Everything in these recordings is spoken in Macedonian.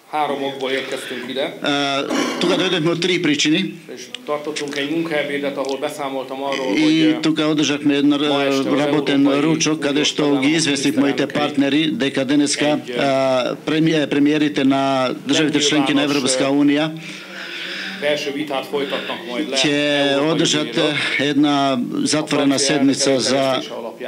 Három okból érkeztünk ide. Тука дојдовме од три причини. És tartottunk egy munkaebédet, ahol beszámoltam arról, И hogy тука одржавме еден работен ручок каде што ги известив моите партнери дека денеска премиерите на државите членки на Европска унија belső vitát folytatnak majd le ќе одржат една затворена седница за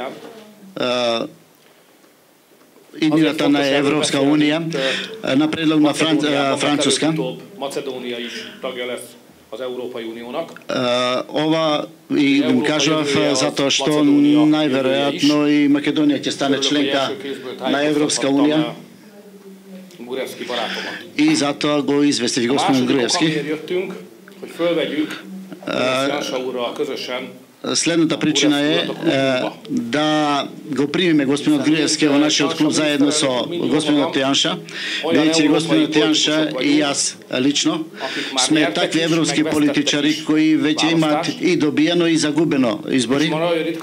идејата на Европска унија на предлог на Француска. Macedónia is tagja lesz az Európai Uniónak. Ова и им кажав затоа што најверојатно и Македонија ќе стане членка на Европска унија. Gruevski barátomat. И затоа го известив господин Груевски. Jöttünk, hogy fölvegyük Janša úrral közösen. Следната причина е да го примиме господинот Груевски во нашиот клуб заедно со господинот Јанша, бидејќи господинот Јанша и јас лично сме такви европски политичари кои веќе имаат и добиено и загубено избори.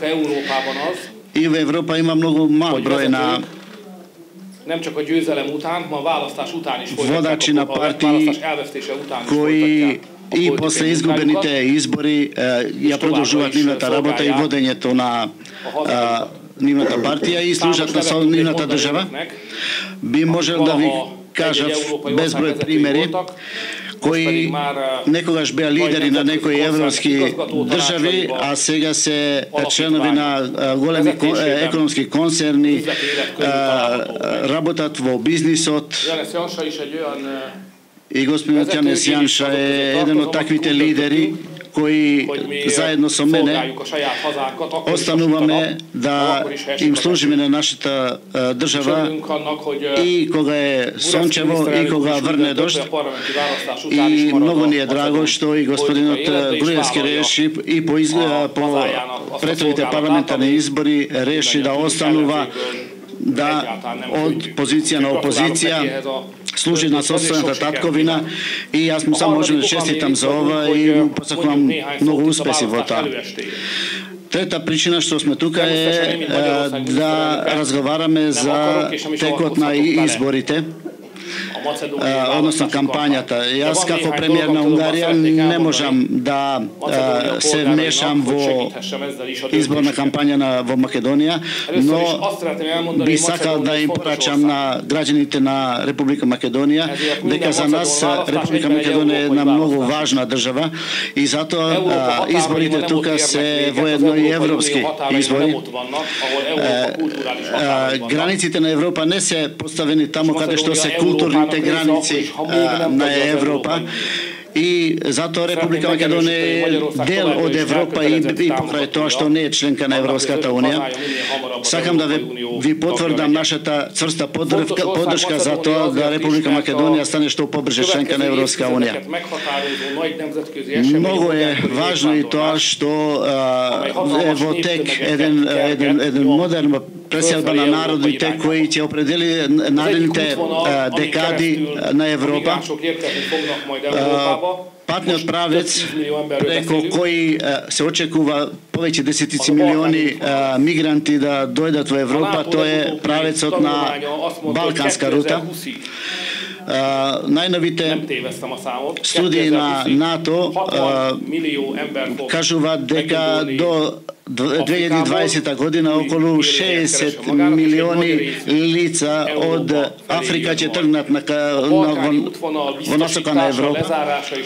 И во Европа има многу мал број на nem csak a győzelem után, ma a választás után is водачи на партии кои и после изгубените избори ја продолжуваат нивната работа и водењето на нивната партија и служат на нивната држава. Би можел да ви кажав безброј примери кои некогаш беа лидери на некои европски држави, а сега се членови на големи економски концерни, работат во бизнисот. И господинот Јанес Јанша е еден од таквите лидери кои заедно со мене остануваме да им служиме на нашата држава и кога е сончево и кога врне дожд. И многу ни е драго што и господинот Груевски реши и по претhodните парламентарни избори реши да останува да од позиција на опозиција служи на собствената татковина и јас му само можам да честитам за ова и му посакувам многу успеси во тоа. Трета причина што сме тука е да разговараме за текот на изборите, односно кампањата. Јас како премиер на Унгарија не можам да се вмешам во изборна кампања во Македонија, но би сакал да им порачам на граѓаните на Република Македонија дека за нас Република Македонија е една многу важна држава и затоа изборите тука се воедно и европски избори. Границите на Европа не се поставени таму каде што се културните граници на Европа и затоа Република Македонија е дел од Европа и покрај тоа што не е членка на Европската унија. Сакам да ви потврдам нашата цврста поддршка за тоа да Република Македонија стане што побрже членка на Европска унија. Многу е важно и тоа што е во тек еден модерн преселба на народите кои ќе определи наредните декади на Европа. Патниот правец преко кој се очекува повеќе десетици милиони мигранти да дојдат во Европа, тоа е правецот на Балканска рута. Најновите студии на НАТО кажуваат дека до 2020 година околу 60 милиони лица од Африка ќе тргнат во насока на Европа.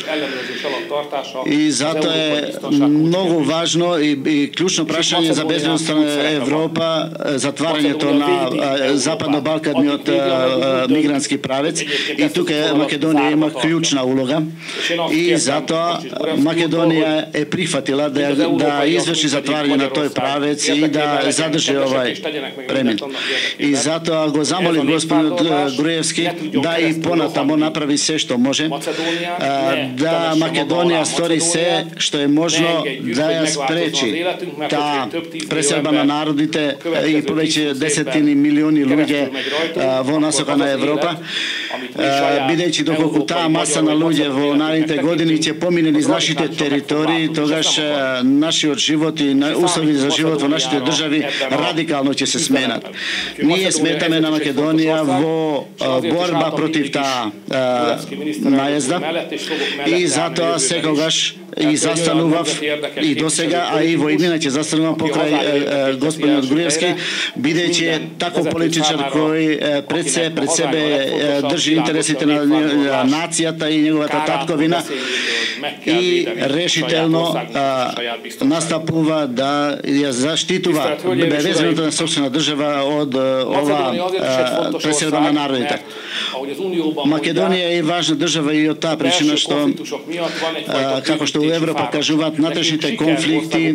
И затоа е многу важно и клучно прашање за безбедноста на Европа затварањето на западно-балканниот мигрантски правец и тука Македонија има клучна улога и затоа Македонија е прифатила да изврши затварање на тој правец и да задржи овај премин. И затоа го замолив господинот Груевски да и понатамо направи се што може, да Македонија стори се што е можно да ја спречи таа преселба на народите и повеќе десетини милиони луѓе во насока на Европа бидејќи доколку таа маса на луѓе во наредните години ќе помине низ нашите територии, тогаш нашиот живот и услови за живот во нашите држави радикално ќе се сменат. Ние сметаме на Македонија во борба против таа наезда и затоа секогаш и застанував и досега, а и во иднина ќе застанувам покрај господинот Груевски, бидејќи е таков политичар кој пред себе држи интересите на нацијата и неговата татковина и решително настапува да ја заштитува безбедноста на сопствена држава од ова преседа на народите. Македонија е важна држава и од таа причина што како што во Европа кажуваат натрешните конфликти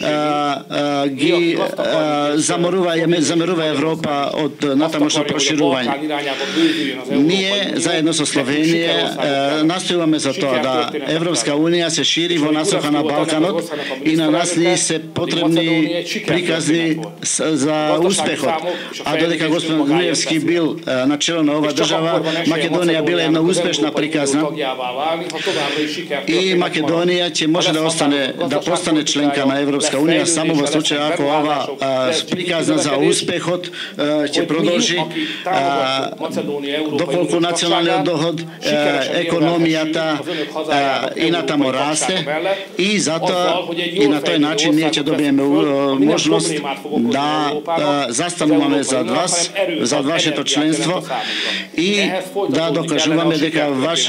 ги заморува Европа од натамошно проширување. Ние заедно со Словенија настојуваме за тоа да Европска Унија се шири во насока на Балканот и на нас ни се потребни приказни за успехот. А додека господин Груевски бил на чело на ова држава, Македонија била една успешна приказна и Македонија ќе може да постане членка на Европска Унија само во случај ако ова приказна за успехот ќе продолжи, доколку националниот доход, економијата и натаму расте и затоа и на тој начин ние ќе добиеме можност да застануваме за вашето членство и да докажуваме дека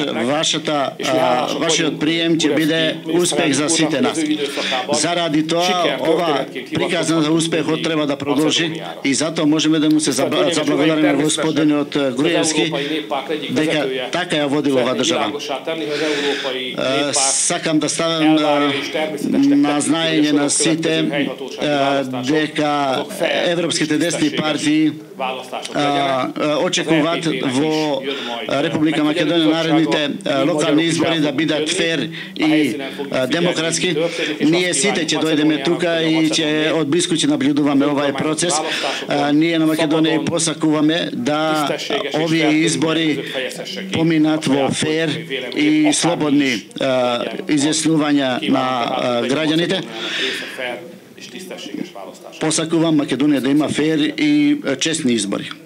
вашиот прием ќе биде успех за сите нас. Заради тоа ова приказна за успехот треба да продолжи и затоа можеме да му се заблагодариме господинот Груевски дека така ја води ова држава. Сакам да ставам на знаење на сите дека европските десни партии очекуваат во Република Македонија наредните локални избори да бидат фер и демократски. Ние сите ќе дојдеме тука и ќе од близко ќе наблюдуваме овај процес. Ние на Македонија посакуваме да овие избори поминат во фер и слободни изјаснувања на граѓаните. Посакувам Македонија да има фер и честни избори.